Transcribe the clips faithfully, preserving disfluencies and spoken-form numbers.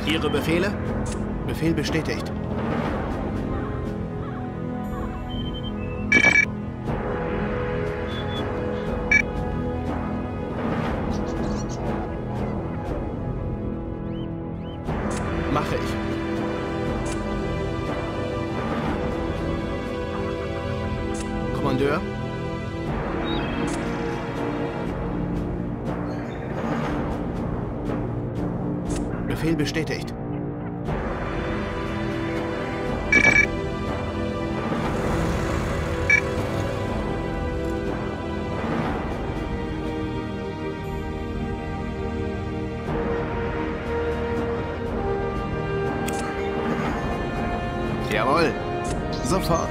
Ihre Befehle? Befehl bestätigt. Mache ich. Kommandeur? Befehl bestätigt. Jawohl. Sofort.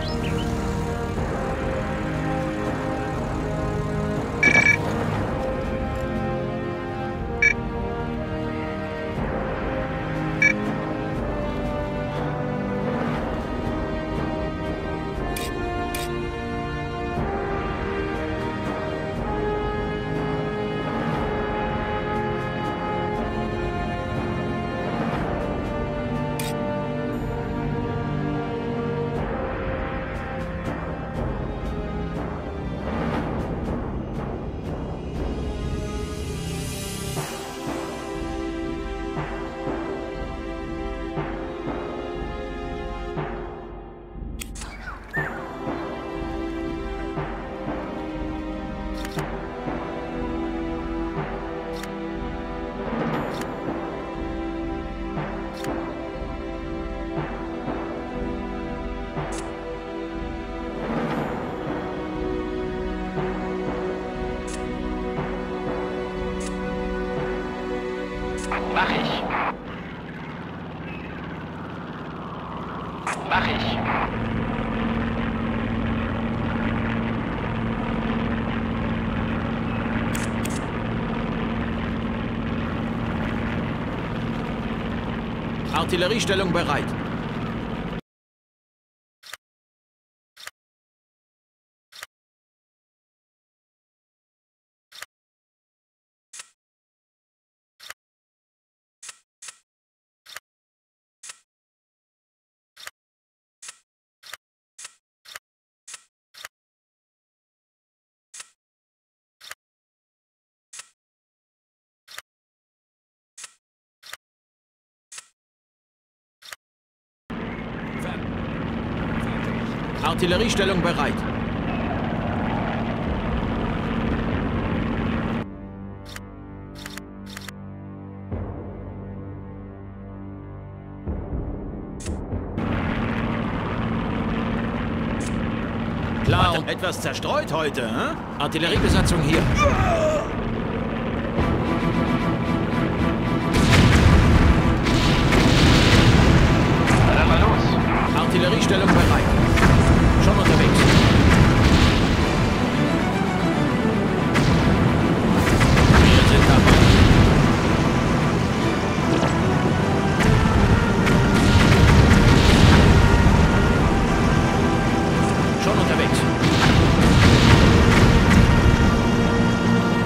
Mach ich. Mach ich. Artilleriestellung bereit. Artilleriestellung bereit. Klar, und etwas zerstreut heute, hm? Artilleriebesatzung hier. Dann mal los. Artilleriestellung bereit. Schon unterwegs. Wir sind dabei. Schon unterwegs.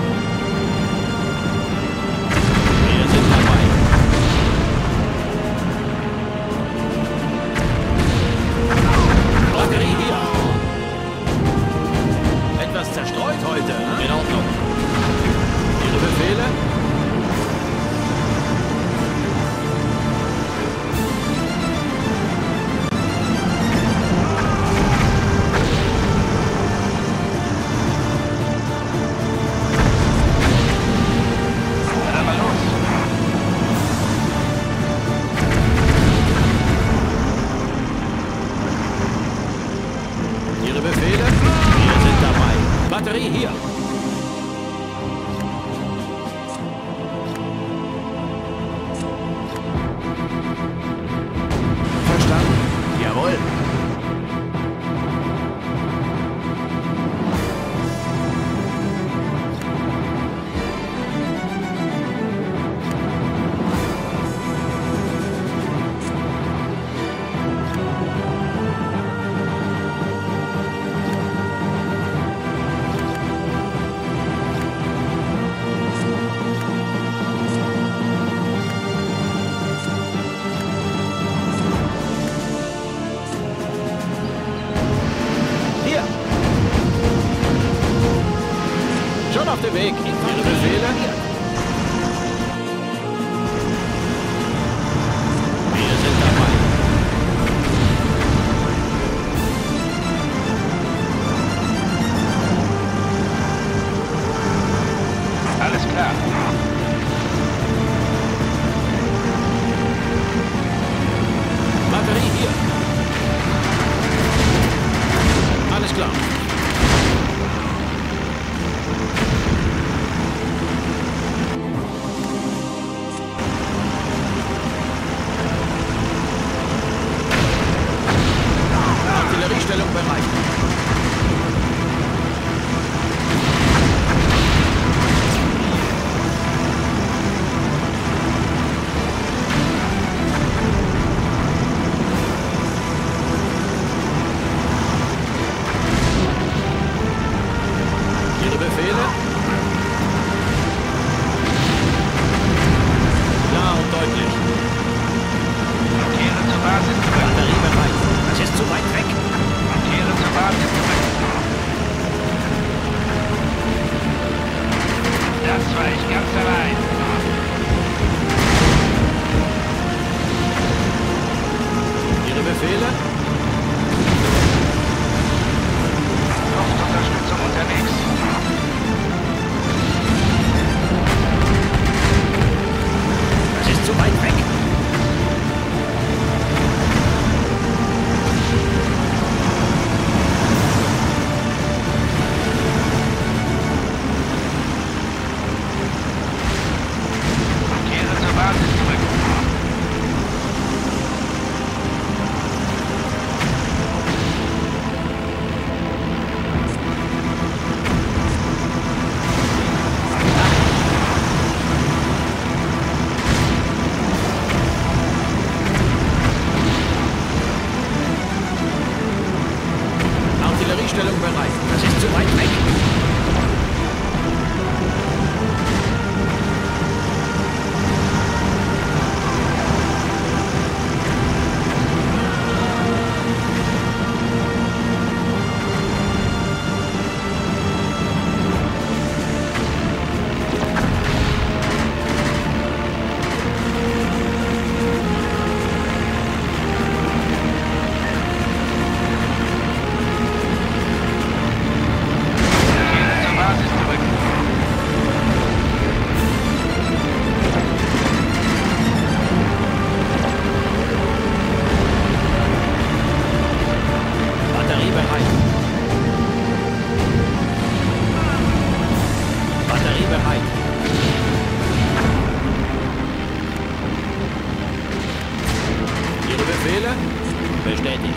Bestätigt.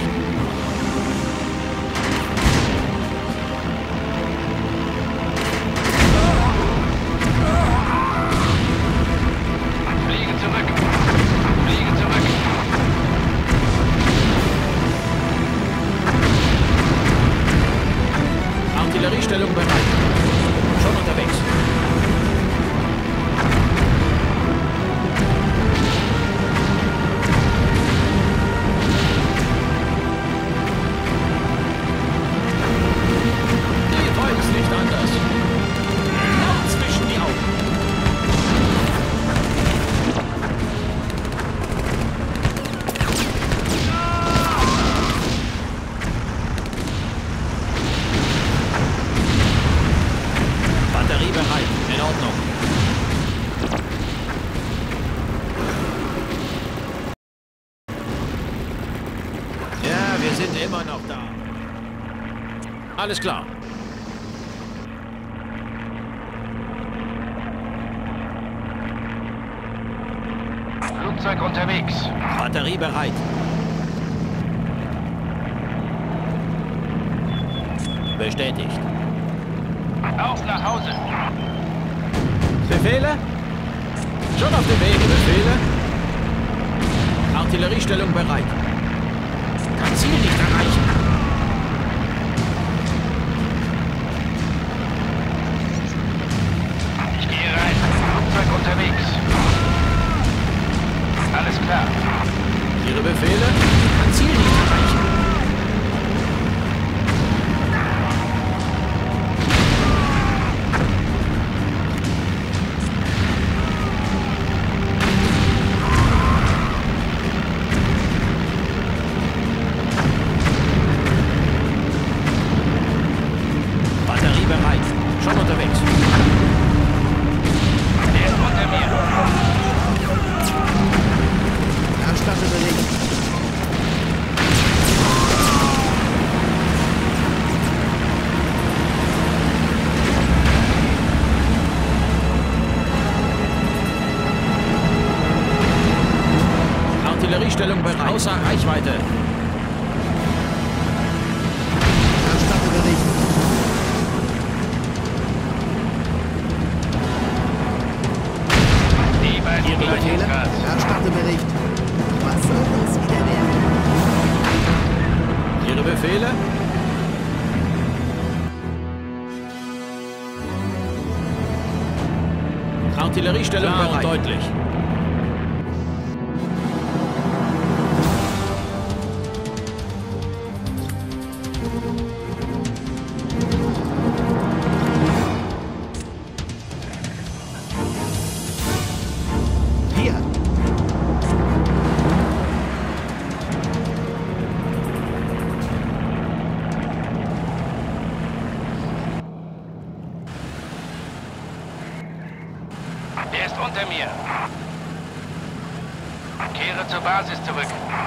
Fliege zurück. Fliege zurück. Artilleriestellung bereit. Schon unterwegs. Die heute ist nicht anders. Genau zwischen die Augen. Batterie bereit. In Ordnung. Ja, wir sind immer noch da. Alles klar. Flugzeug unterwegs. Batterie bereit. Bestätigt. Auf nach Hause. Befehle? Schon auf dem Wege, Befehle? Artilleriestellung bereit. Kann Ziel nicht erreichen. Ich gehe rein. Flugzeug unterwegs. Alles klar. Ihre Befehle? Kann Ziel nicht erreichen. Batterie bereit. Schon unterwegs. Der ist unter mir. Erstatte Bericht. Artilleriestellung bereit. Außer Reichweite. Erstatte Bericht. Die beiden Ihre gleich ins Befehle? Gas. Erstatte Bericht. Was soll das wieder werden? Ihre Befehle? Artilleriestellung Klar bereit. und Deutlich. Hier. Der ist unter mir. Kehre zur Basis zurück.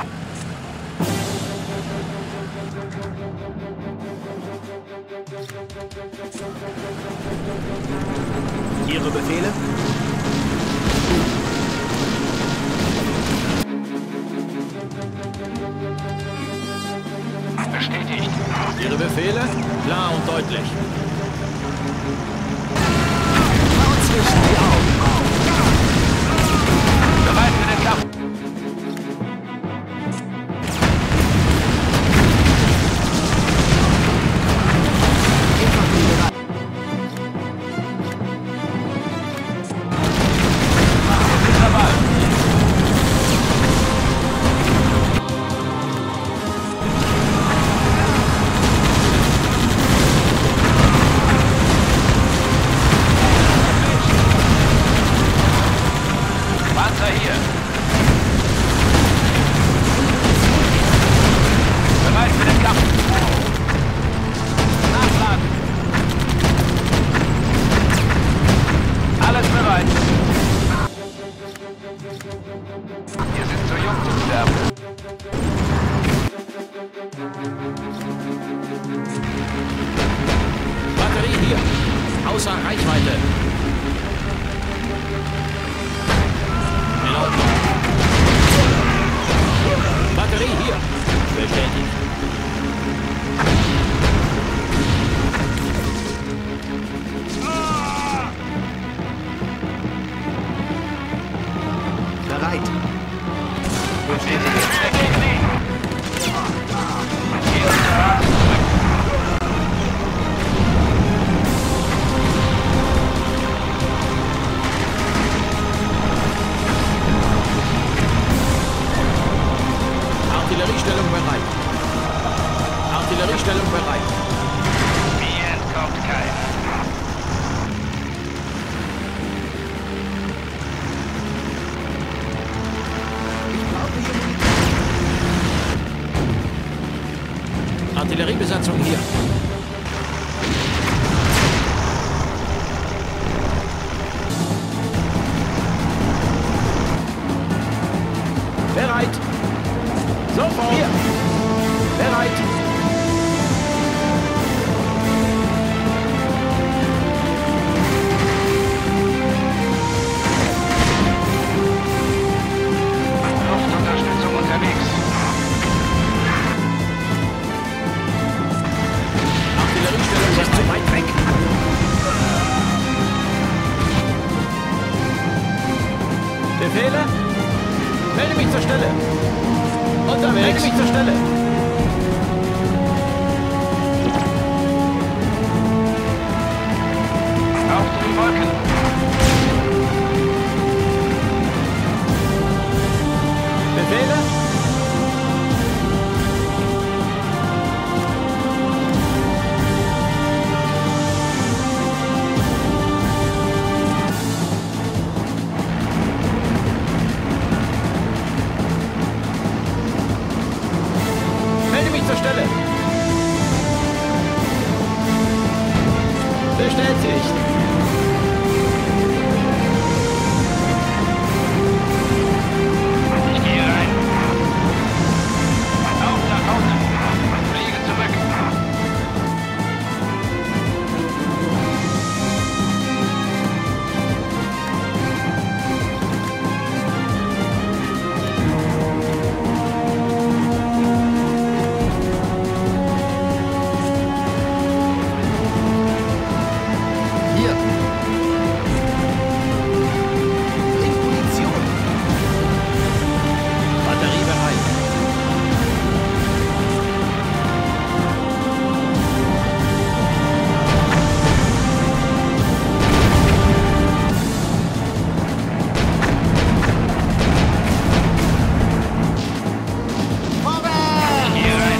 Ihre Befehle? Bestätigt. Ihre Befehle? Klar und deutlich. Zwischen die Augen. Bereit für den Kampf. Infanterie bereit. Dabei. Panzer hier. Bereit für den Kampf. Nachladen. Alles bereit. Wir sind zu jung zum Sterben. Batterie hier. Außer Reichweite. In Ordnung. Batterie hier. bereit. Bestätige. Gegen Sie. Hier ist der Rat zurück. Artilleriestellung bereit. Artilleriestellung bereit. Mir entkommt keiner. Ich brauche hier Munition. Artilleriebesatzung hier. Bereit. Sofort. Hier. Bereit. Luftunterstützung unterwegs. Artilleriestellung ist zu weit weg. Befehle? Melde mich zur Stelle. Unterwegs. Melde mich zur Stelle. Auf den Wolken. Befehle? Melde mich zur Stelle. Bestätigt. Ich gehe rein. Auf nach Hause. Fliege zurück. Hier. Bring Munition. Batterie bereit. Ich gehe rein.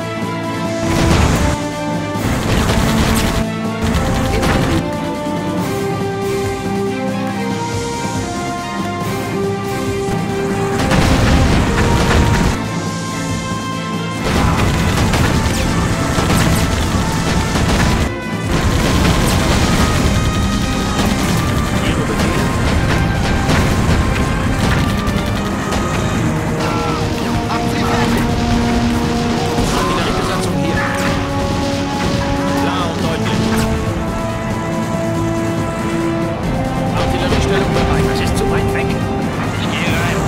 Ihre Befehle? Artilleriebesatzung hier. Klar und deutlich. Artilleriestellung bereit. Das ist zu weit weg. Ich gehe rein.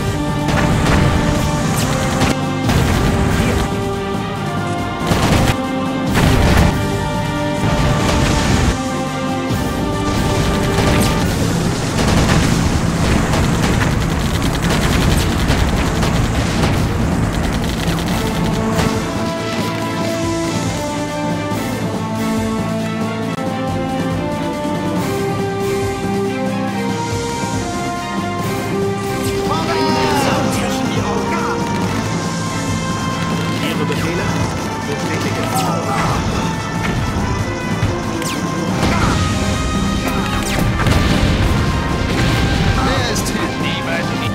Ihre Befehle? Bestätige. Wer ist hier? Niemals nie.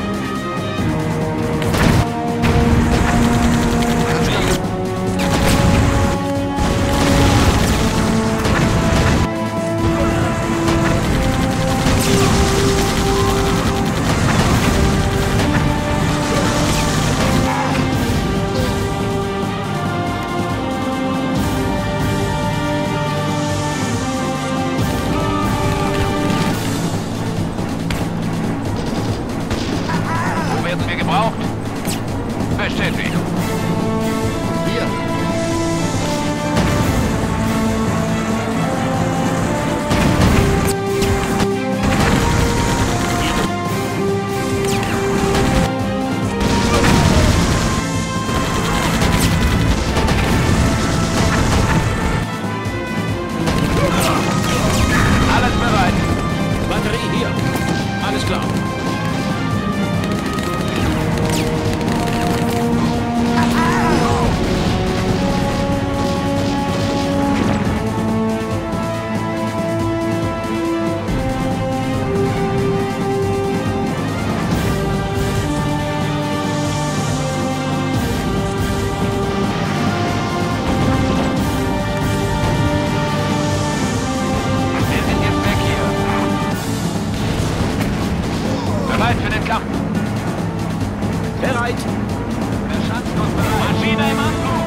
Wo werden wir gebraucht? Bestätigt. Hier. klar. Wir sind jetzt weg hier. Bereit für den Kampf. Bereit. Beschattung bereit. Maschine im Anflug.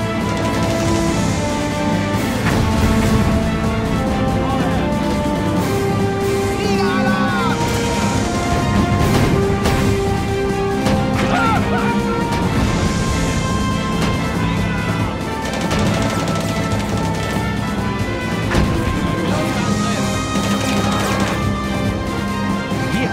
Hier.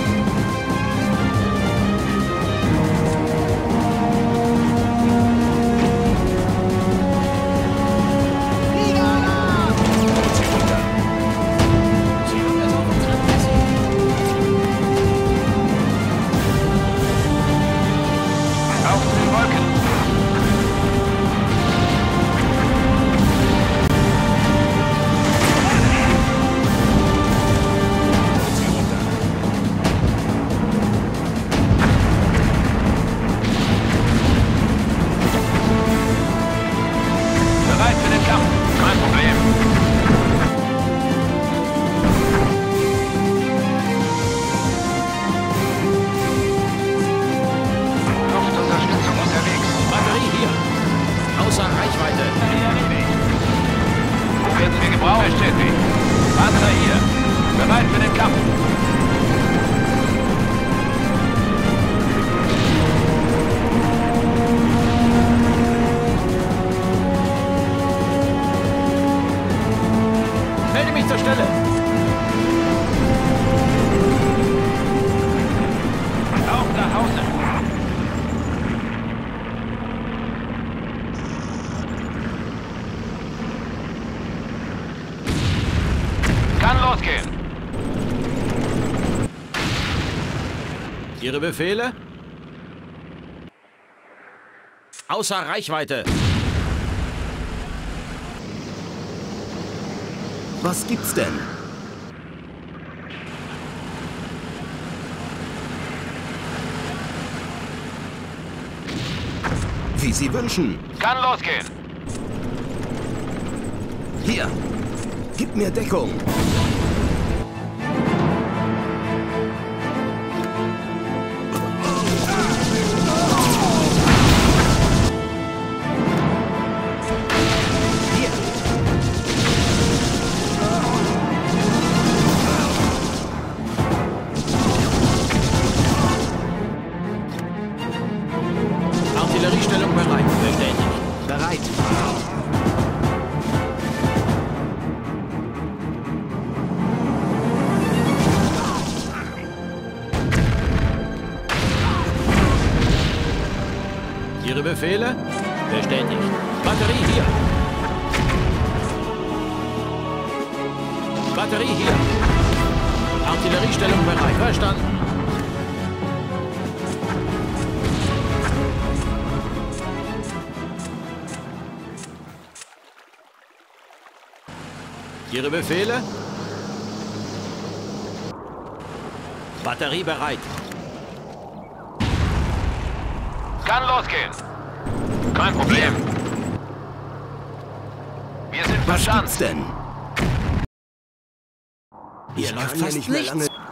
Auf zu den Wolken. Bereit für den Kampf. Kein Problem. Luftunterstützung unterwegs. Batterie hier. Außer Reichweite. Wo werden wir gebraucht? Bestätigt. Panzer hier. Bereit für den Kampf. Melde mich zur Stelle. Auf nach Hause. Kann losgehen. Ihre Befehle? Außer Reichweite. Was gibt's denn? Wie Sie wünschen. Kann losgehen. Hier. Gib mir Deckung. Hier. Artilleriestellung bereit. Bestätigt. Bereit. Ihre Befehle? Bestätigt. Batterie hier. Batterie hier. Artilleriestellung bereit. Verstanden. Ihre Befehle? Batterie bereit. Kann losgehen. Kein Problem. Wir sind Was verstanden. gibt's denn? Hier Ich läuft kann ja fast nicht mehr nichts. lange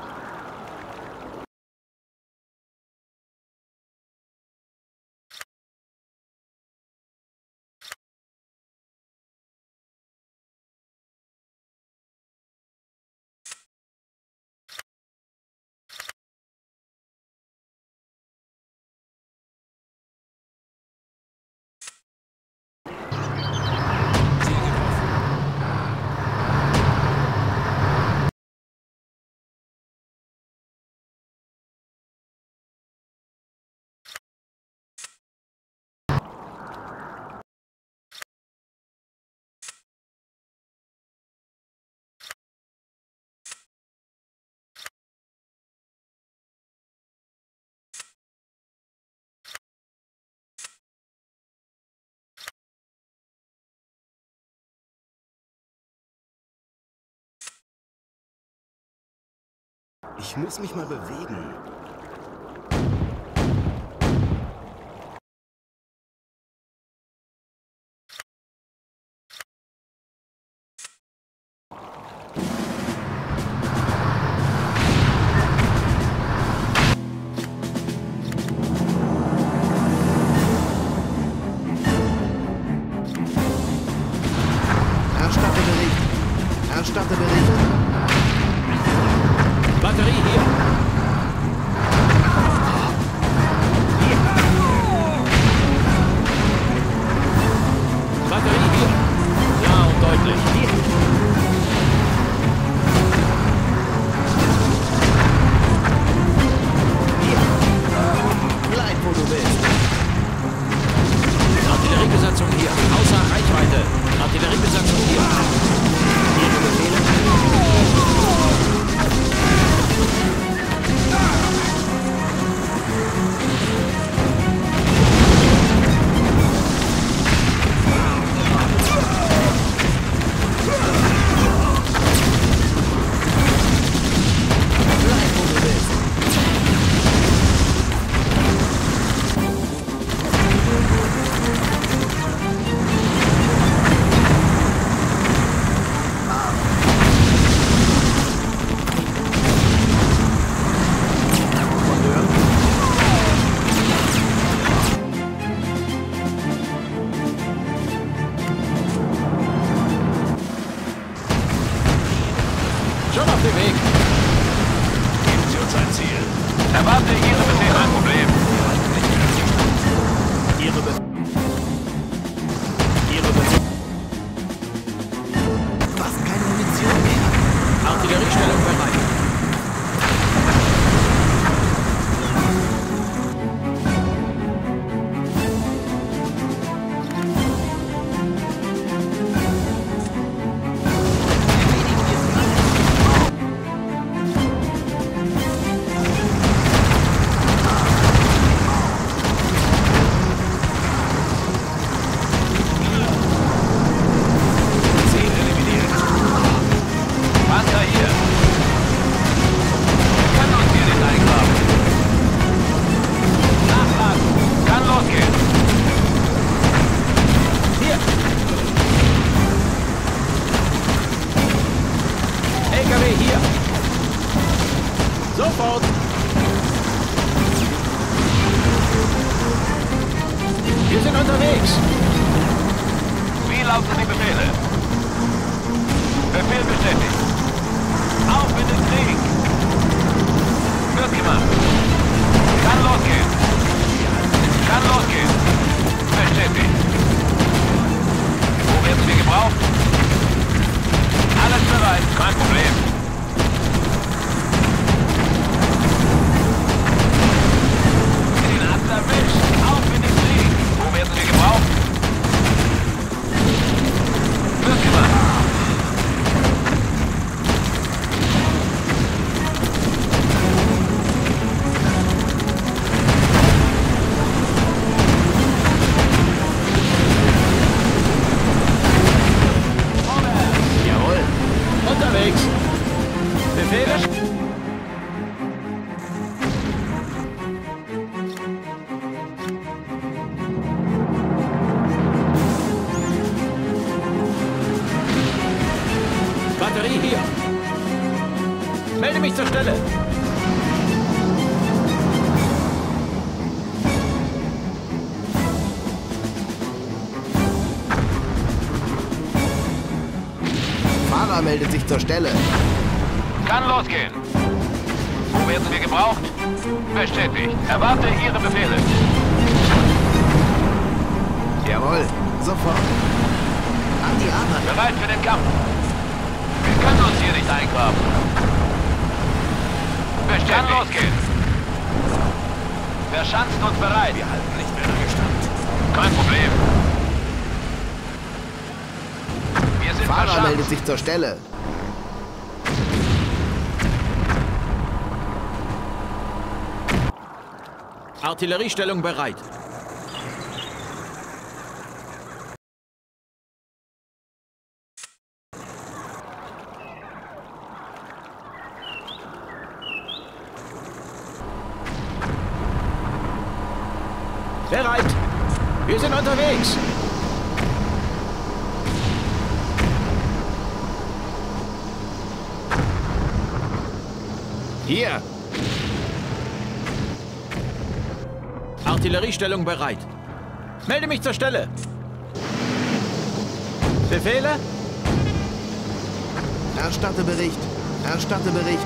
Ich muss mich mal bewegen. Erstatte Bericht. Erstatte Bericht. Batterie hier. Batterie hier. Klar und deutlich. Hier. Bleib, wo du bist. Artilleriebesatzung hier. Außer Reichweite. Artilleriebesatzung hier. Ihre Befehle? Bleib, wo du bist. Schon auf dem Weg. Geben Sie uns ein Ziel. Erwarte Ihre Befehle. Kein Problem. Ihre Be Ihre Be Fast keine Munition mehr. Artilleriestellung bereit. Ziel eliminiert. Panzer hier. Kann uns hier nicht eingraben. Nachladen. Kann losgehen. Hier. L K W hier. Sofort. Wir sind unterwegs. Wie lauten die Befehle? Befehl bestätigt. Auf in den Krieg. Wird gemacht. Kann losgehen. Kann losgehen. Bestätigt. Wo werden wir gebraucht? Alles bereit. Kein Problem. Den hat's erwischt. Auf in den Krieg. Wo werden wir gebraucht? Wird gemacht. Jawohl. Unterwegs. Befehle? Batterie hier. Melde mich zur Stelle. Fahrer meldet sich zur Stelle. Kann losgehen. Wo werden wir gebraucht? Bestätigt. Erwarte Ihre Befehle. Jawohl. Sofort. An die Arbeit. Bereit für den Kampf. Wir können uns hier nicht eingraben. Bestätigt. Kann losgehen. Verschanzt uns bereit. Wir halten nicht mehr lange stand. Kein Problem. Wir sind Fahrer verschanzt. meldet sich zur Stelle. Artilleriestellung bereit. Bereit. Wir sind unterwegs. Hier. Artilleriestellung bereit. Melde mich zur Stelle. Befehle? Erstatte Bericht. Erstatte Bericht.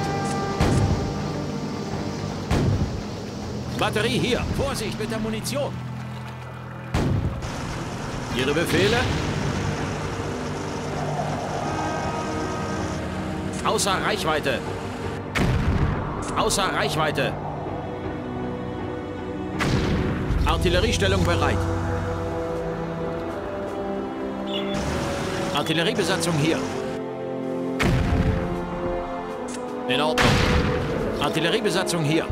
Batterie hier. Vorsicht mit der Munition. Ihre Befehle? Außer Reichweite. Außer Reichweite. Artilleriestellung bereit. Artilleriebesatzung hier. In Ordnung. Artilleriebesatzung hier.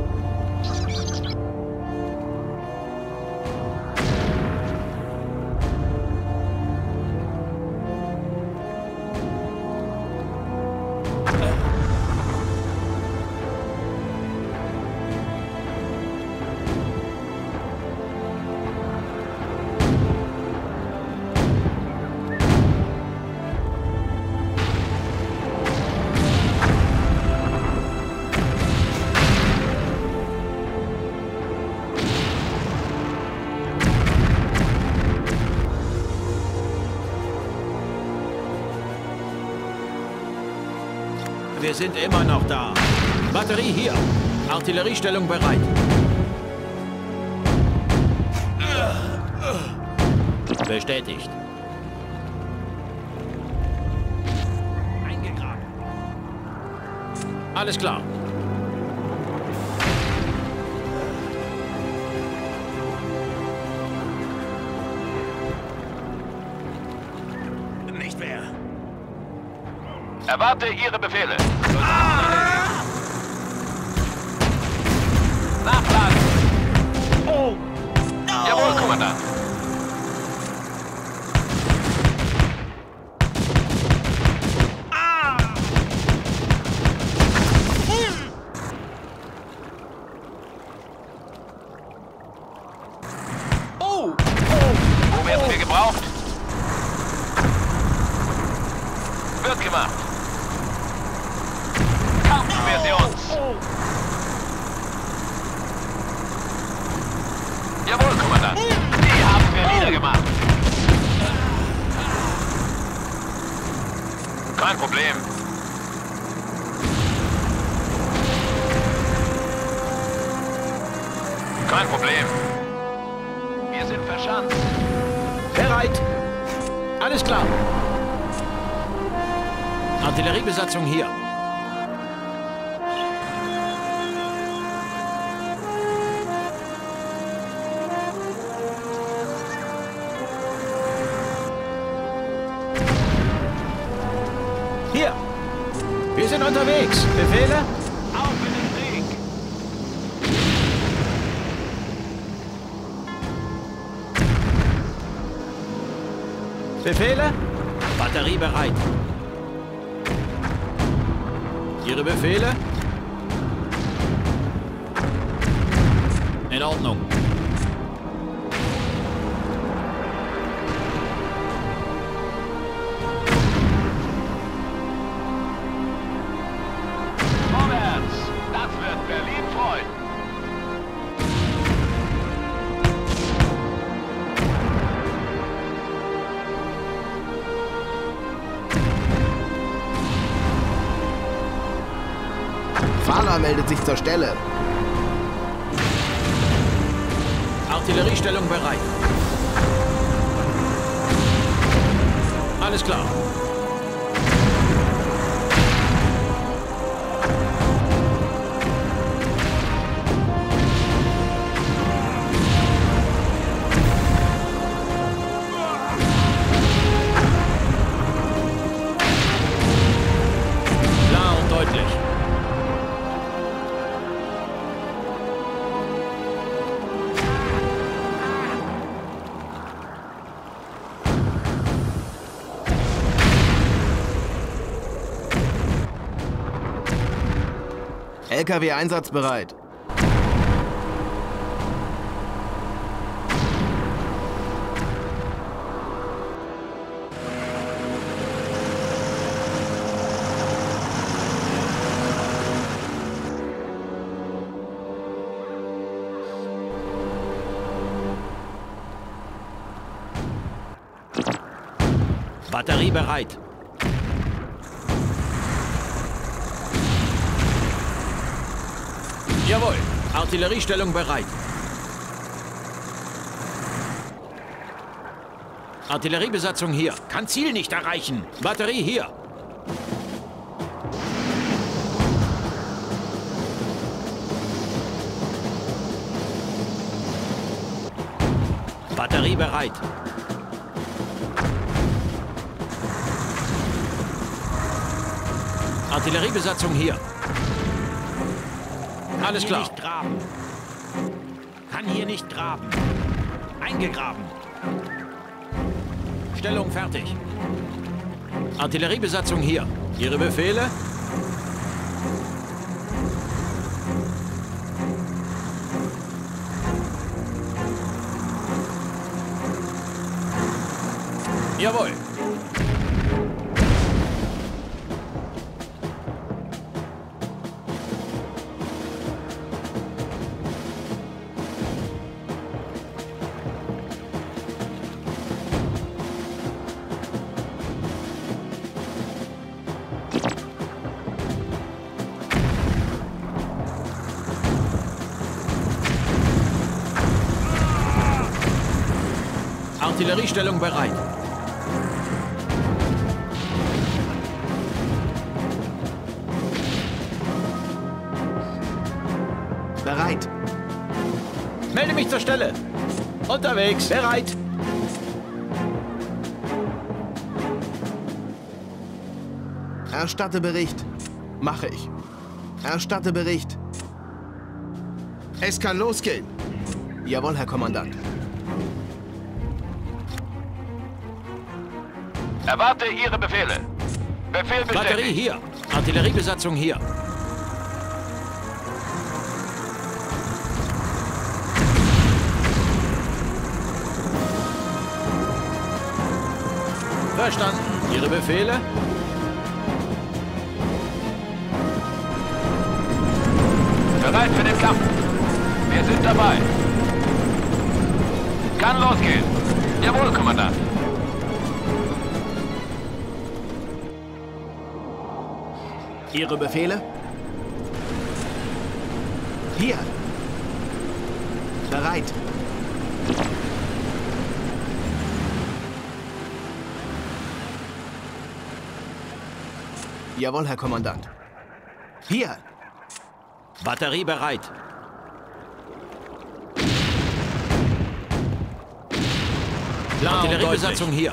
Wir sind immer noch da. Batterie hier. Artilleriestellung bereit. Bestätigt. Eingegraben. Alles klar. Nicht mehr. Erwarte Ihre Befehle. Nachladen. Oh! Jawohl, Kommandant. Oh! Wo werden wir gebraucht? Wird gemacht. Kaufen wir sie uns. Jawohl, Kommandant. Die haben wir niedergemacht. Kein Problem. Kein Problem. Wir sind verschanzt. Bereit. Alles klar. Artilleriebesatzung hier. Hier. Wir sind unterwegs. Befehle? Auf in den Krieg. Befehle? Batterie bereit. Ihre Befehle? In Ordnung. Vorwärts. Das wird Berlin freuen. Fahrer meldet sich zur Stelle. Artilleriestellung bereit. Alles klar. Klar und deutlich. L K W einsatzbereit. Batterie bereit. Jawohl. Artilleriestellung bereit. Artilleriebesatzung hier. Kann Ziel nicht erreichen. Batterie hier. Batterie bereit. Artilleriebesatzung hier. Alles klar. Nicht graben. Kann hier nicht graben. Eingegraben. Stellung fertig. Artilleriebesatzung hier. Ihre Befehle? Jawohl. Artilleriestellung bereit. Bereit. Melde mich zur Stelle. Unterwegs. Bereit. Erstatte Bericht. Mache ich. Erstatte Bericht. Es kann losgehen. Jawohl, Herr Kommandant. Erwarte Ihre Befehle. Befehl bestätigt. Batterie hier. Artilleriebesatzung hier. Verstanden. Ihre Befehle? Bereit für den Kampf. Wir sind dabei. Kann losgehen. Jawohl, Kommandant. Ihre Befehle? Hier. Bereit. Jawohl, Herr Kommandant. Hier. Batterie bereit. Artilleriebesatzung hier.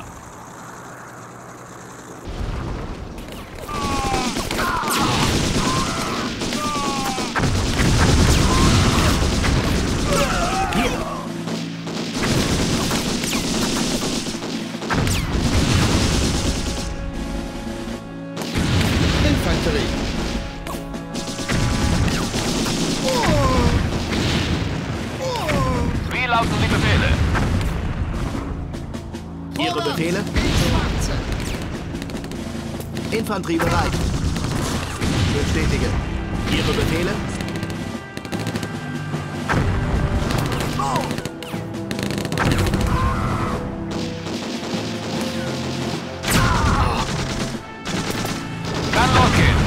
Infanterie. Wie lauten die Befehle? Ihre Befehle? Infanterie bereit. Bestätige. Ihre Befehle? Kann losgehen.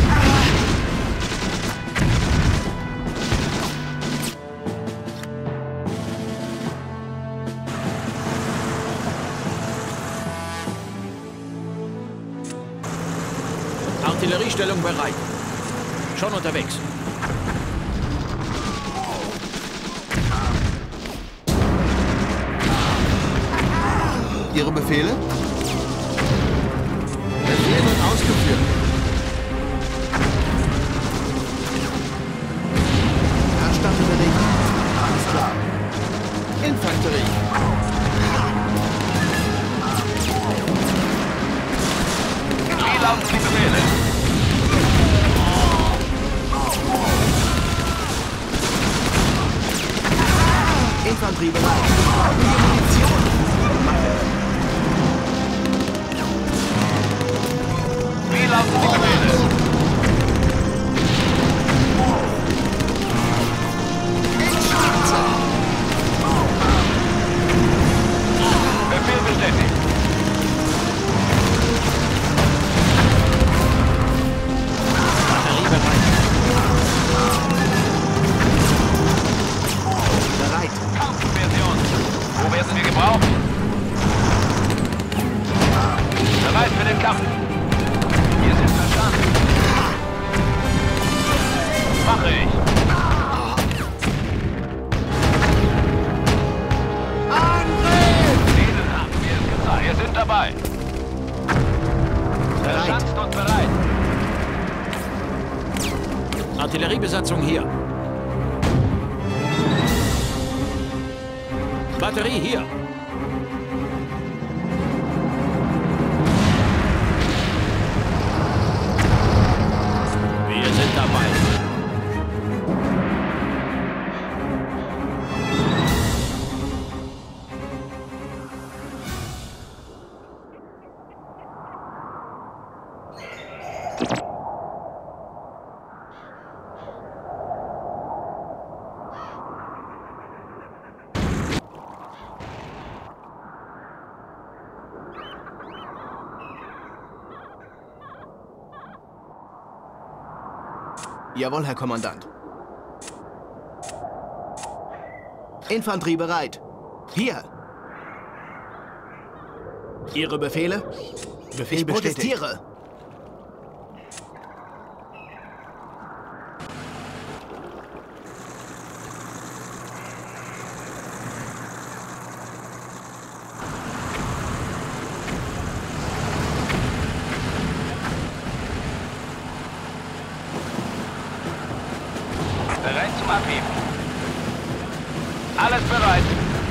Artilleriestellung bereit. Schon unterwegs. Ihre Befehle? Befehl wird ausgeführt. Erstatte Bericht. Alles klar. Infanterie. Wie lauten die Befehle? Infanterie bereit. Brauchen wir Munition? Wie lauten die Befehle? Befehl bestätigt. Batteriebesatzung hier. Batterie hier. Wir sind dabei. Jawohl, Herr Kommandant. Infanterie bereit. Hier. Ihre Befehle? Befehl ich bestätigt. Protestiere. Bereit zum Abheben. Alles bereit.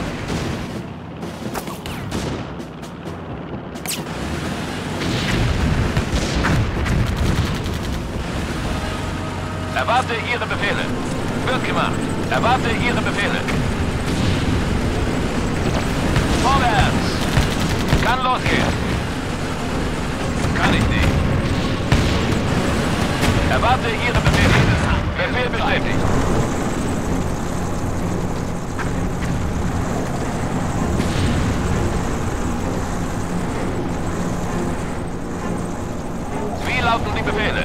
Erwarte Ihre Befehle. Wird gemacht. Erwarte Ihre Befehle. Vorwärts! Kann losgehen. Kann ich nicht. Erwarte Ihre Befehle. Befehl bestätigt. Wie lauten die Befehle?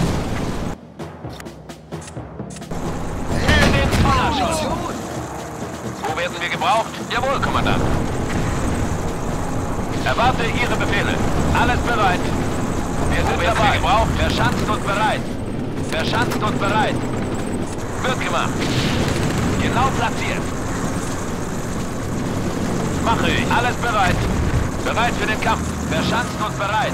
In den Feuerschuss! Wo werden wir gebraucht? Jawohl, Kommandant. Erwarte Ihre Befehle. Alles bereit. Wir sind dabei. Gebraucht. Verschanzt und bereit. Verschanzt und bereit. Wird gemacht. Genau platziert. Mache ich. Alles bereit. Bereit für den Kampf. Verschanzt und bereit.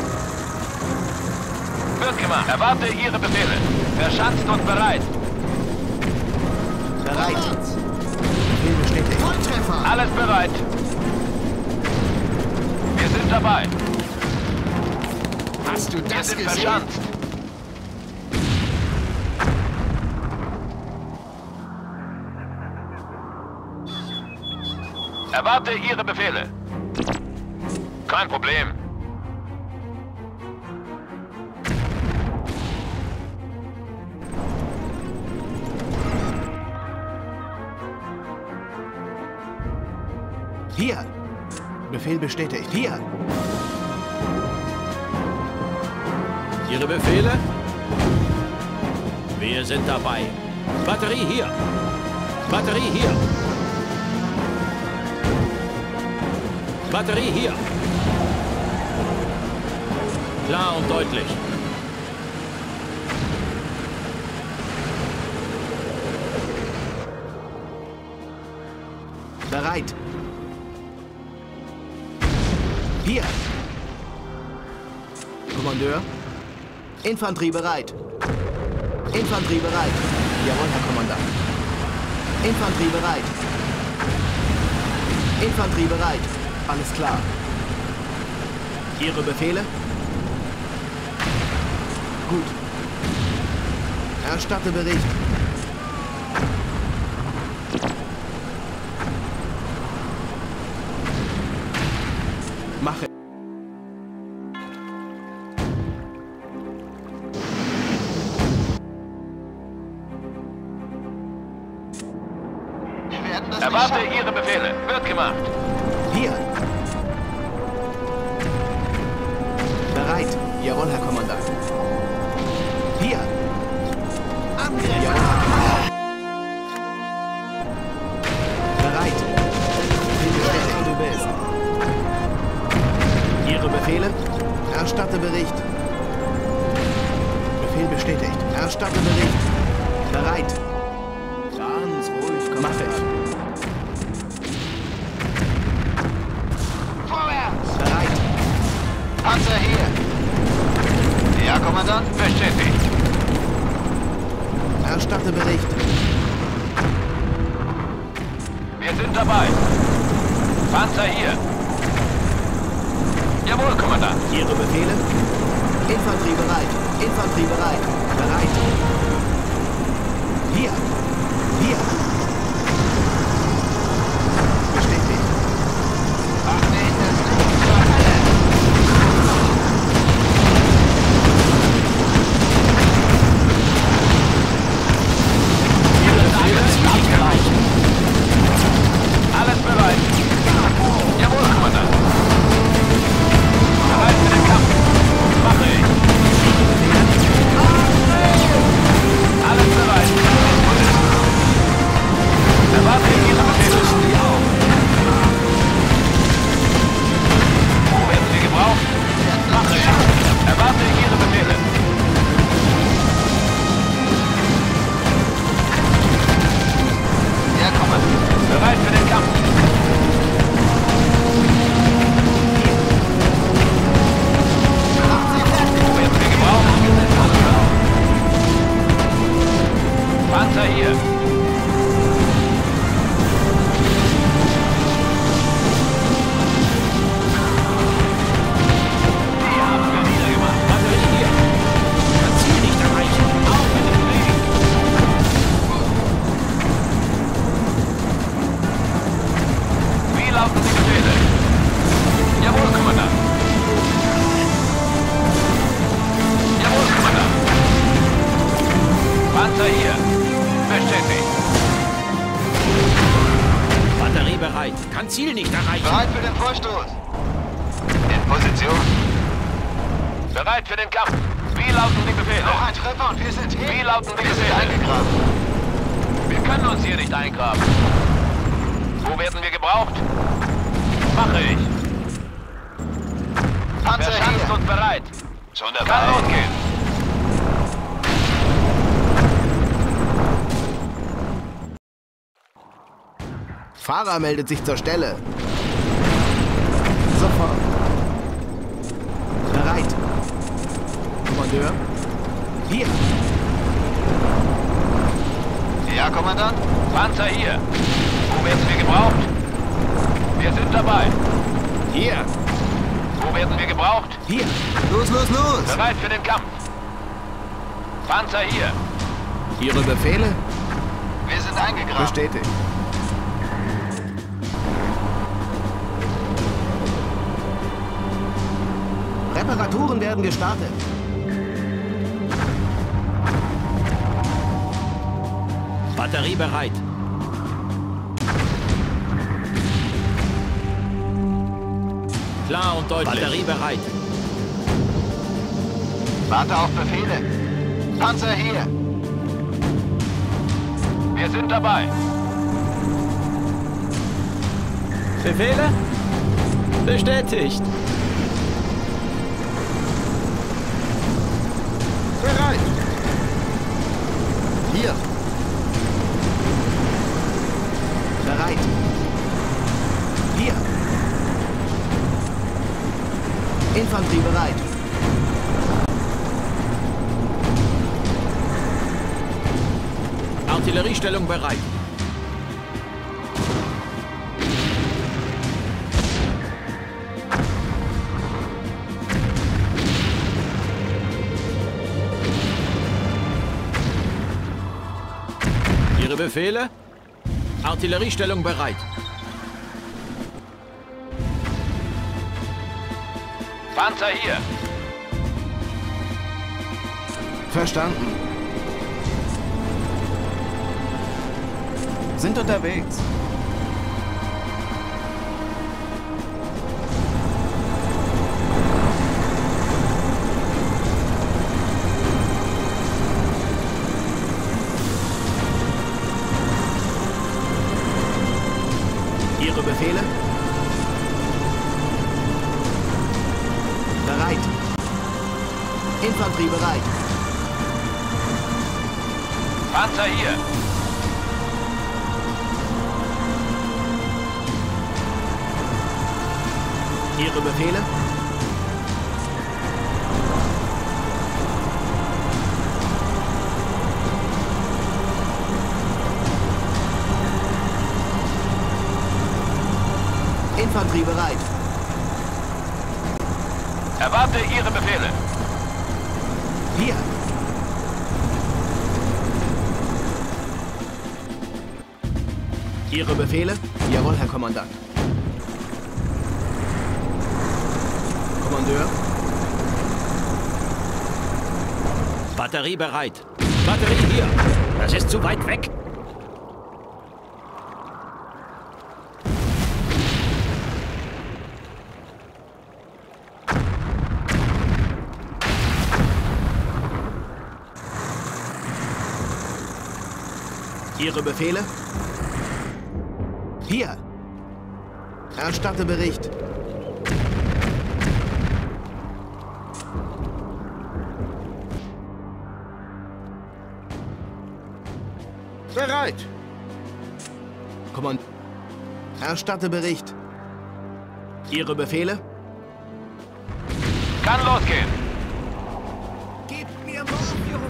Wird gemacht. Erwarte Ihre Befehle. Verschanzt und bereit. Bereit. Befehl bestätigt. Volltreffer. Alles bereit. Wir sind dabei. Hast du Wir das sind gesehen? verschanzt. Erwarte Ihre Befehle. Kein Problem. Hier. Befehl bestätigt. Hier. Ihre Befehle? Wir sind dabei. Batterie hier. Batterie hier. Batterie hier. Klar und deutlich. Bereit. Hier. Kommandeur. Infanterie bereit. Infanterie bereit. Jawohl, Herr Kommandant. Infanterie bereit. Infanterie bereit. Alles klar. Ihre Befehle? Gut. Erstatte Bericht. Mache. Erwarte Ihre Befehle. Wird gemacht. Hier. Bereit. Jawohl, Herr Kommandant. Hier. Angriff. Jawohl, Herr Kommandant. Bereit. Befehl bestätigt, wo du bist. Ihre Befehle? Erstatte Bericht. Befehl bestätigt. Erstatte Bericht. Bereit. Ganz ruhig, Kommandant. Mache ich. Bereit. Panzer hier. Ja, Kommandant. Bestätigt. Erstatte Bericht. Wir sind dabei. Panzer hier. Jawohl, Kommandant. Ihre Befehle? Infanterie bereit. Infanterie bereit. Bereit. Hier. Hier. Bestätigt. Ach nee, das ist zur Hölle. Alles bereit. Jawohl, Kommandant. Bereit für den Kampf. Mache ich. Alles bereit. Erwarte ich Ihre Befehle. Wo werden Sie gebraucht? Mache ich. Erwarte ich Ihre Befehle. Ja, Kommandant. Bereit für den Kampf. Wo werden Sie gebraucht? Panzer hier. Die haben wir niedergemacht. Batterie hier. Das Ziel nicht erreichen. Auf mit dem Krieg. Wie lauten die Befehle? Jawohl, Kommandant. Jawohl, Kommandant. Panzer hier. Bestätigt. Batterie bereit. Kann Ziel nicht erreichen. Bereit für den Vorstoß. In Position. Bereit für den Kampf. Wie lauten die Befehle? Noch ein Treffer und wir sind hier. Wie lauten die Befehle? Eingegraben. Wir können uns hier nicht eingraben. Wo werden wir gebraucht? Mache ich. Panzer hier. Und bereit. Schon dabei. Kann losgehen. Fahrer meldet sich zur Stelle. Sofort. Bereit. Kommandeur. Hier. Ja, Kommandant. Panzer hier. Wo werden wir gebraucht? Wir sind dabei. Hier. Wo werden wir gebraucht? Hier. Los, los, los. Bereit für den Kampf. Panzer hier. Ihre Befehle? Wir sind eingegraben. Bestätigt. Reparaturen werden gestartet. Batterie bereit. Klar und deutlich. Batterie bereit. Warte auf Befehle. Panzer hier. Wir sind dabei. Befehle? Bestätigt. Bereit. Hier. Bereit. Hier. Infanterie bereit. Artilleriestellung bereit. Ihre Befehle? Artilleriestellung bereit. Panzer hier. Verstanden. Sind unterwegs. Ihre Befehle? Bereit. Infanterie bereit. Panzer hier. Ihre Befehle? Infanterie bereit. Erwarte Ihre Befehle. Hier. Ihre Befehle? Jawohl, Herr Kommandant. Kommandeur? Batterie bereit. Batterie hier. Das ist zu weit weg. Ihre Befehle? Hier. Erstatte Bericht. Bereit. Kommand. Erstatte Bericht. Ihre Befehle? Kann losgehen. Gebt mir Morphium!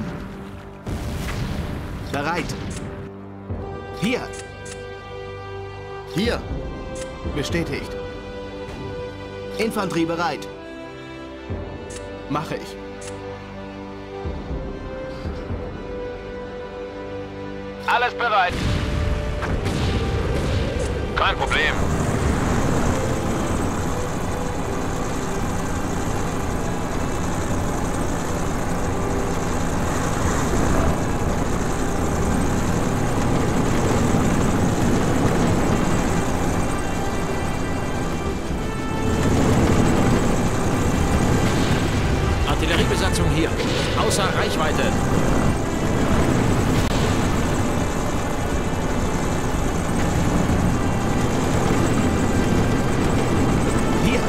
Bereit. Hier. Hier. Bestätigt. Infanterie bereit. Mache ich. Alles bereit. Kein Problem. Artilleriebesatzung hier. Außer Reichweite. Hier.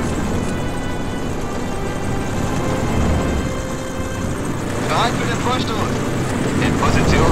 Bereit für den Vorstoß. In Position.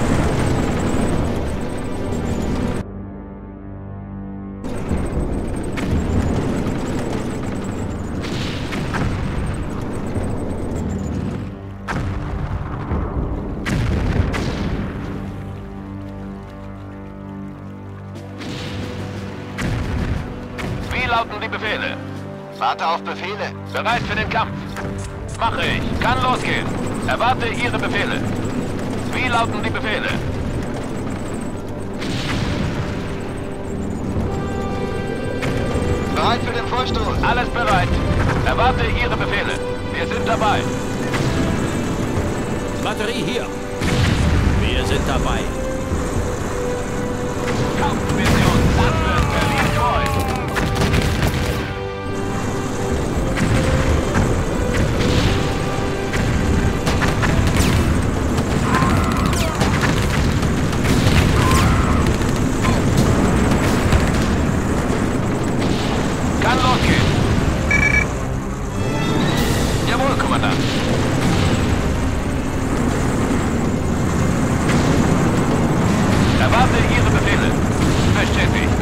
Wie lauten die Befehle? Warte auf Befehle. Bereit für den Kampf. Mache ich. Kann losgehen. Erwarte Ihre Befehle. Wie lauten die Befehle? Bereit für den Vorstoß. Alles bereit. Erwarte Ihre Befehle. Wir sind dabei. Batterie hier. Wir sind dabei. Kampfmission. Das wird Berlin-Kreuz. Kann losgehen. Jawohl, Kommandant. Erwarte Ihre Befehle. Bestätigt.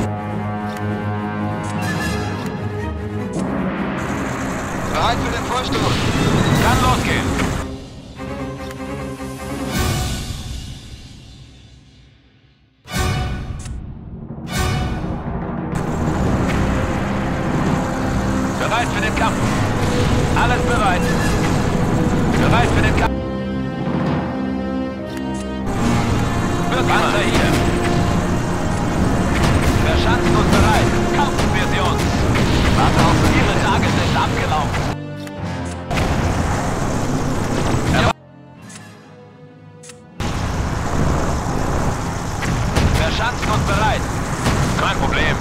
Bereit für den Vorstoß. Kann losgehen. Bereit für den Kampf. Alles bereit. Bereit für den Kampf. Panzer hier. Verschanzt und bereit. Kampfmission. Warte auf Ihre Tage sind abgelaufen. Er Verschanzt und bereit. Kein Problem.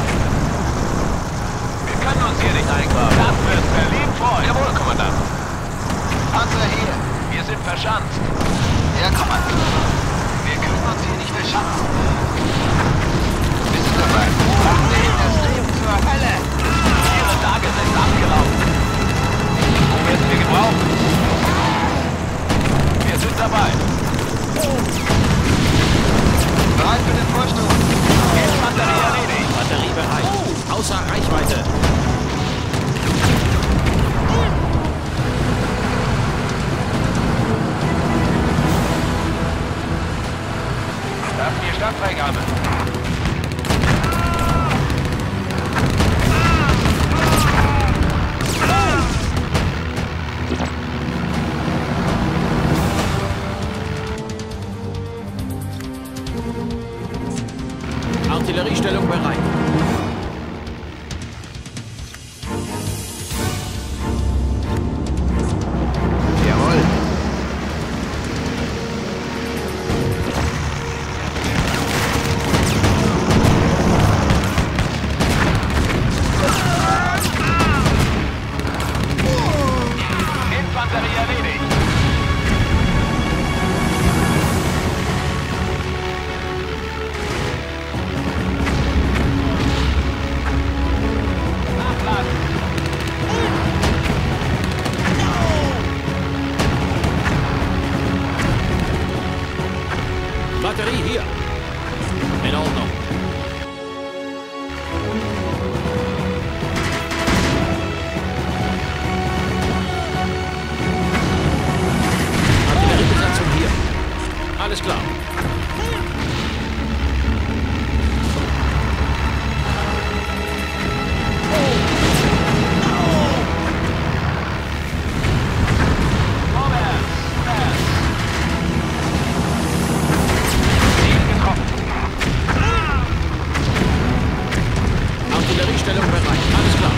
Wir können uns hier nicht eingraben. Das wird Berlin vor. Jawohl, Kommandant. Panzer hier. Wir sind verschanzt. Ja, Kommandant. Wir können uns hier nicht verschanzen. Bist du dabei? Machen wir das Leben zur Hölle. Ihre Tage sind abgelaufen. Wo werden wir gebraucht? Wir sind dabei. Bereit für den Vorstoß. Infanterie erledigt. Batterie bereit. Außer Reichweite. Das ist die Stadtfreigabe. Artilleriestellung bereit. Jawohl. Infanterie erledigt. Batterie hier. In Ordnung. Artilleriebesatzung hier. Alles klar. Artilleriestellung bereit. Alles klar.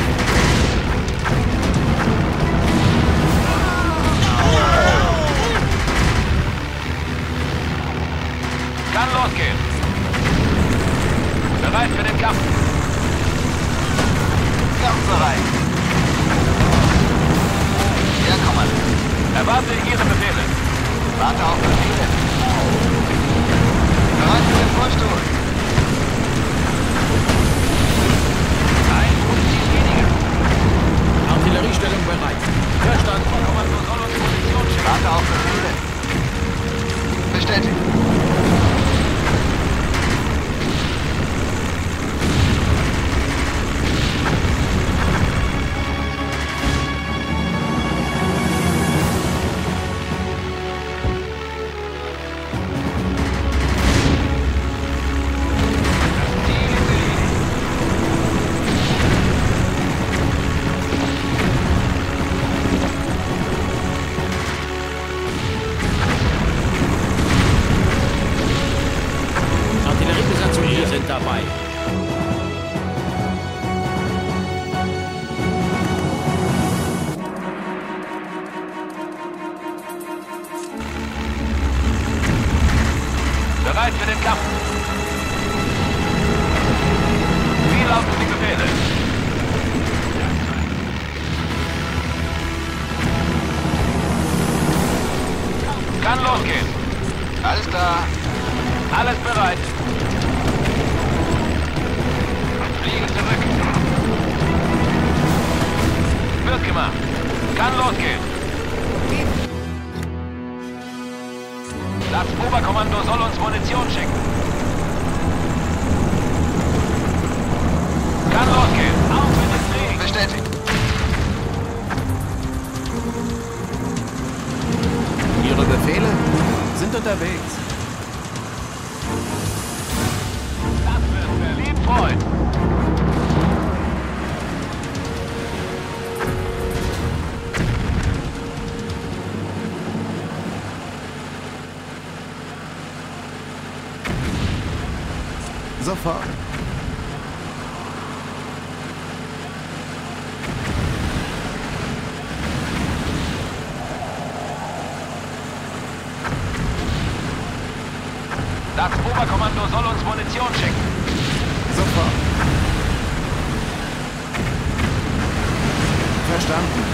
Kann losgehen. Bereit für den Kampf. Kampfbereit. Ja, Kommando. Erwarte Ihre Befehle. Warte auf Befehle. Bereit für den Vorstoß. Ein Munition weniger. Artilleriestellung bereit. Verstanden. Kommando soll uns Munition schicken. Warte auf Befehle. Bestätigt. Artilleriebesatzung hier sind dabei. Bereit für den Kampf. Wie lauten die Befehle? Kann losgehen. Alles klar. Alles bereit. Fliege zurück. Wird gemacht. Kann losgehen. Das Oberkommando soll uns Munition schicken. Kann losgehen. Auf in den Krieg. Bestätigt. Ihre Befehle? Sind unterwegs. Das wird Berlin freuen. Sofort. Das Oberkommando soll uns Munition schicken. Sofort. Verstanden.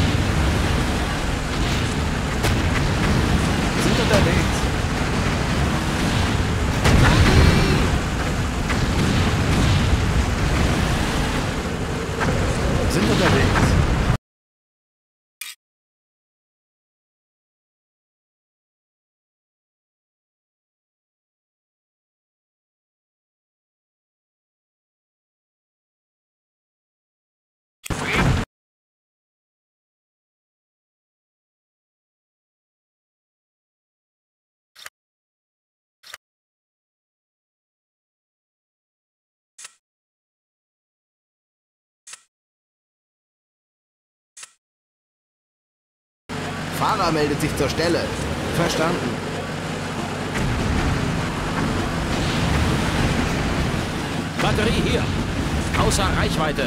Sind unterwegs. Sind unterwegs. Fahrer meldet sich zur Stelle. Verstanden. Batterie hier. Außer Reichweite.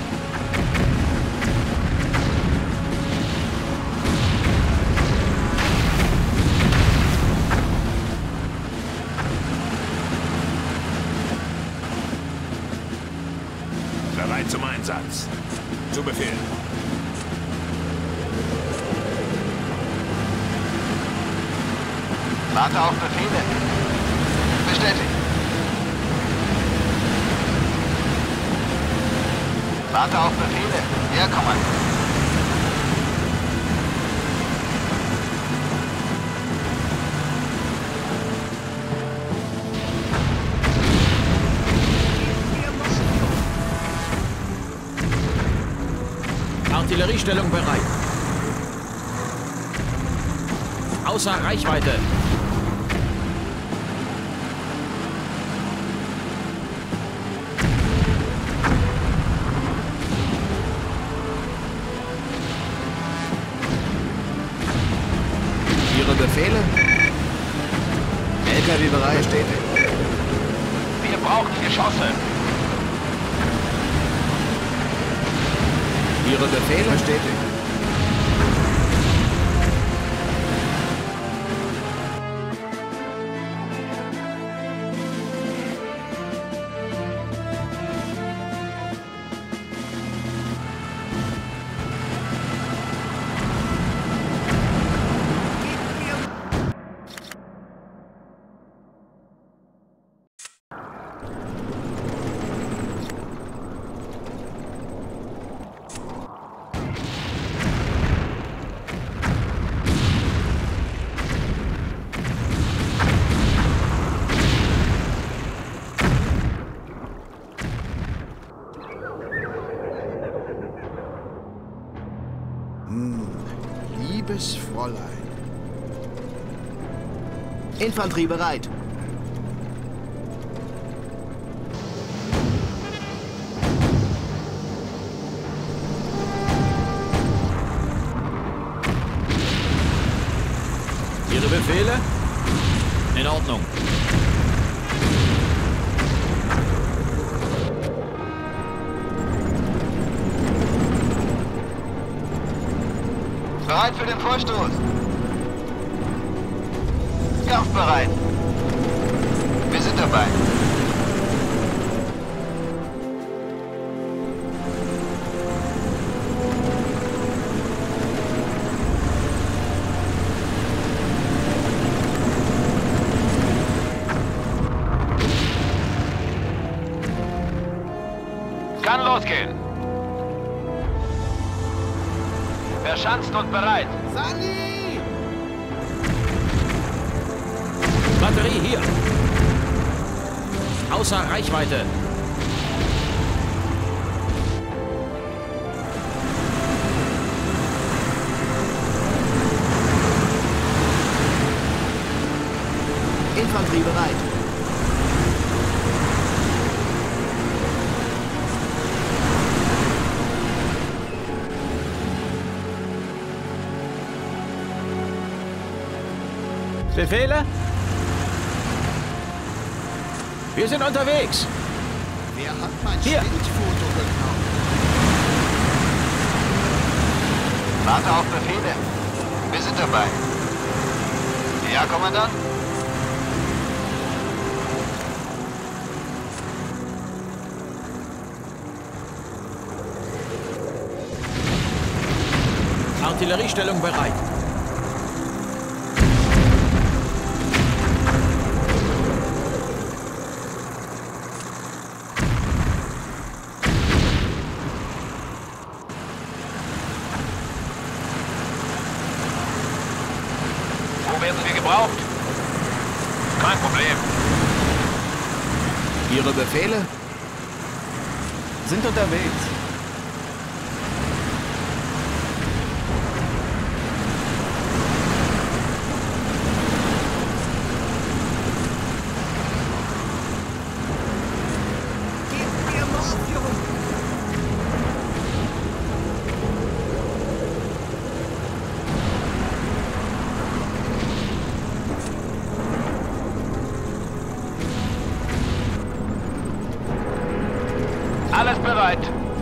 Bereit zum Einsatz. Zu Befehl. Warte auf Befehle. Bestätigt. Warte auf Befehle. Ja, Kommando. Artilleriestellung bereit. Außer Reichweite. Ihre Befehle? L K W bereit. Bestätigt. Wir brauchen Geschosse. Ihre Befehle? Bestätigt. Liebes Fräulein. Infanterie bereit. Ihre Befehle? In Ordnung. Bereit für den Vorstoß. Kampfbereit. Wir sind dabei. Kann losgehen. Verschanzt und bereit. Sani! Batterie hier. Außer Reichweite. Infanterie bereit. Befehle? Wir sind unterwegs. Wer hat mein Hier. Schildfoto gekauft? Warte auf Befehle. Wir sind dabei. Ja, Kommandant? Artilleriestellung bereit. Werden wir gebraucht? Kein Problem. Ihre Befehle? Sind unterwegs. Gebt mir Ausführung. Alles bereit.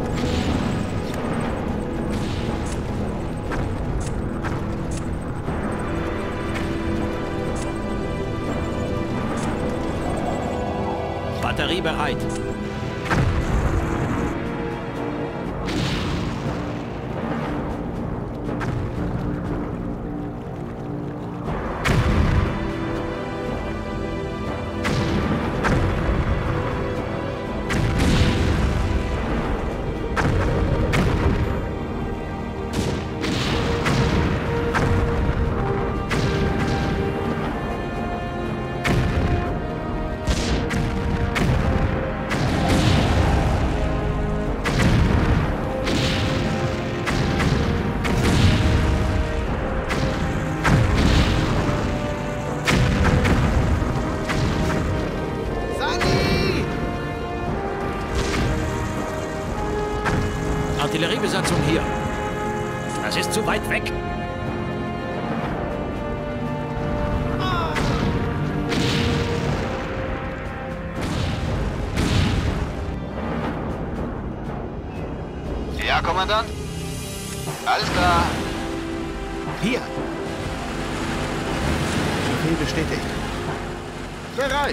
Batterie bereit. Artilleriebesatzung hier. Das ist zu weit weg. Ja, Kommandant? Alles klar. Hier. Befehl bestätigt. Bereit.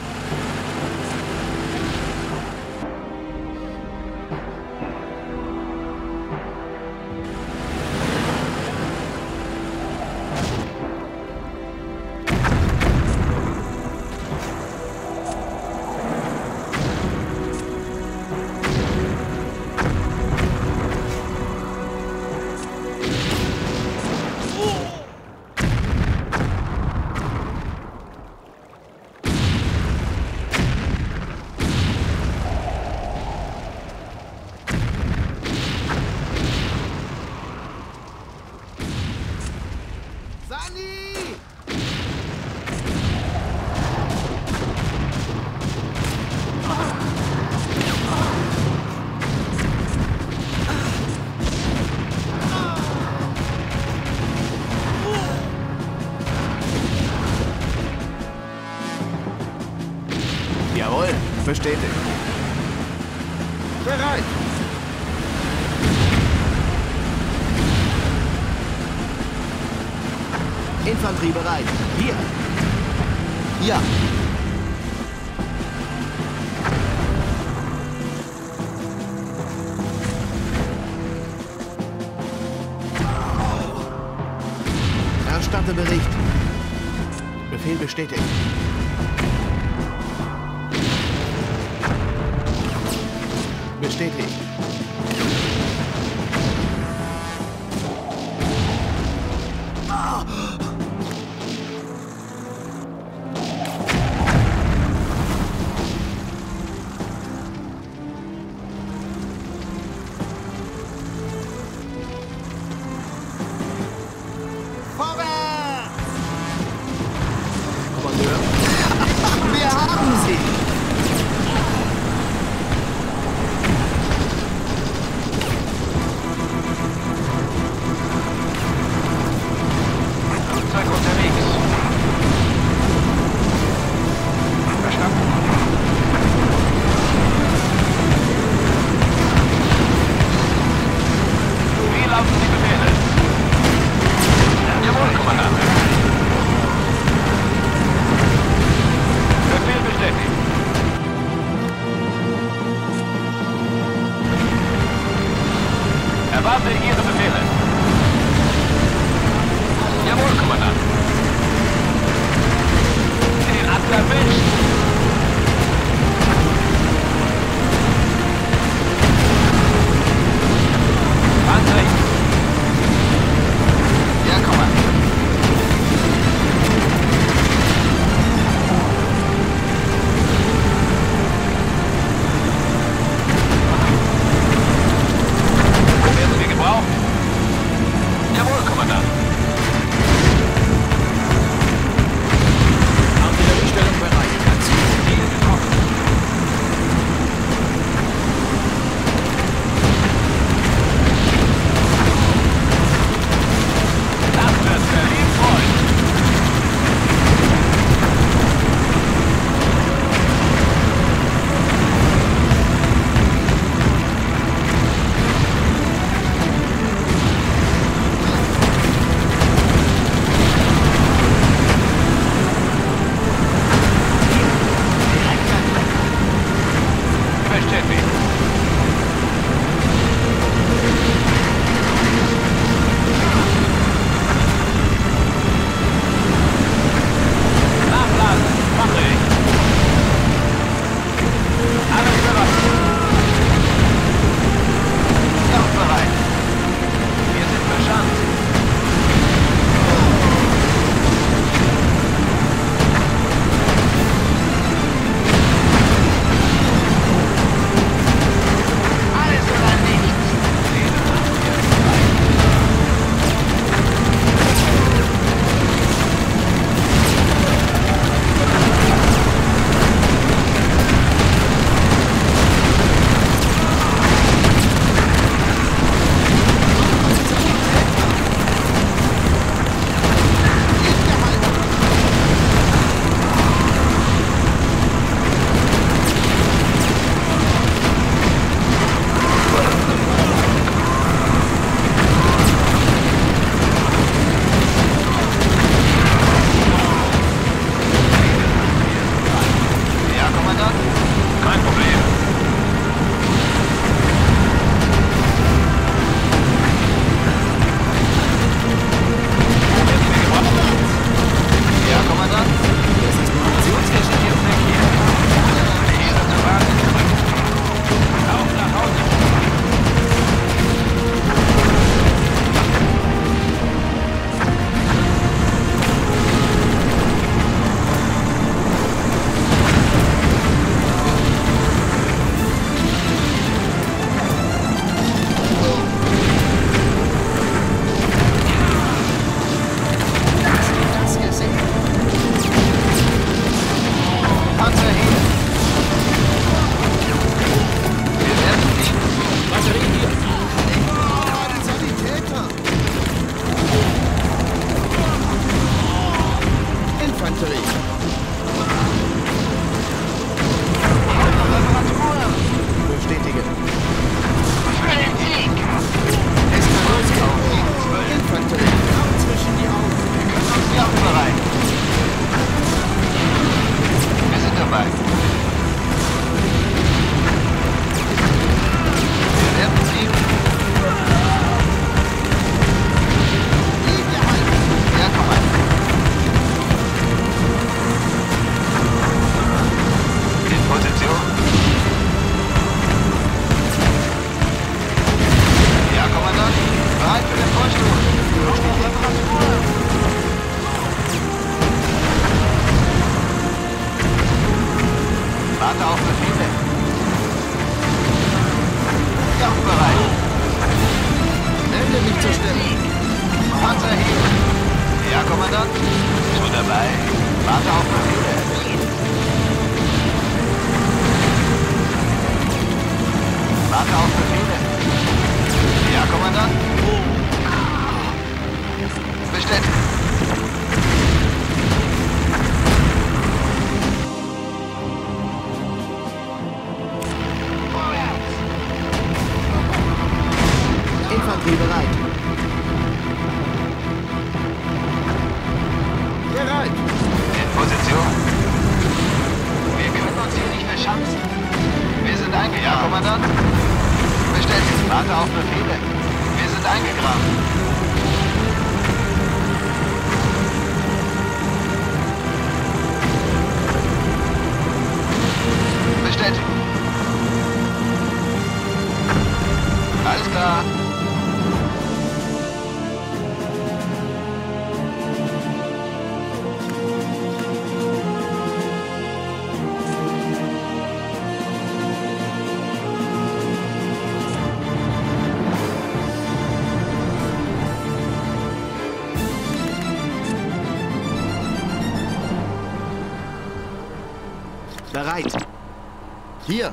Jawohl, bestätigt. Bereit. Infanterie bereit. Hier. Ja. Erstatte Bericht. Befehl bestätigt. Bestätigt. Kommandeur. Wir haben sie! Flugzeug unterwegs. Verstanden. Wie lauten die Befehle? Jawohl, Kommandant. Befehl bestätigt. Erwarte Ihre Befehle. Jawohl, Kommandant. Den Adler erwischt. Panzer. Ja, Kommandant. Werden wir gebraucht? Jawohl, Kommandant. Artilleriestellung bereit. Kommandant. Bestätigt. Warte auf Befehle. Wir sind eingegraben. Bestätigt. Alles klar. Bereit. Hier.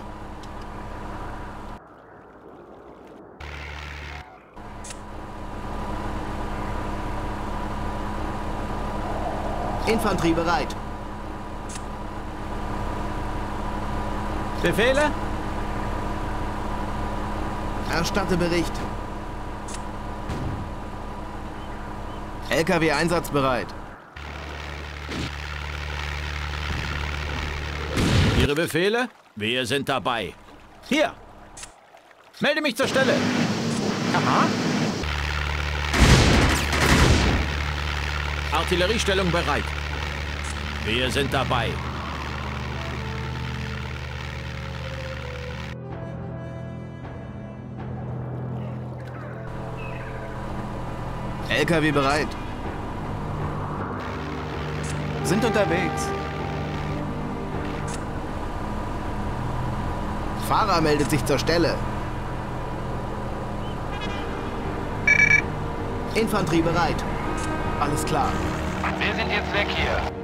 Infanterie bereit. Befehle? Erstatte Bericht. L K W einsatzbereit. Ihre Befehle? Wir sind dabei. Hier! Melde mich zur Stelle! Aha! Artilleriestellung bereit. Wir sind dabei. L K W bereit. Sind unterwegs. Fahrer meldet sich zur Stelle. Infanterie bereit. Alles klar. Wir sind jetzt weg hier.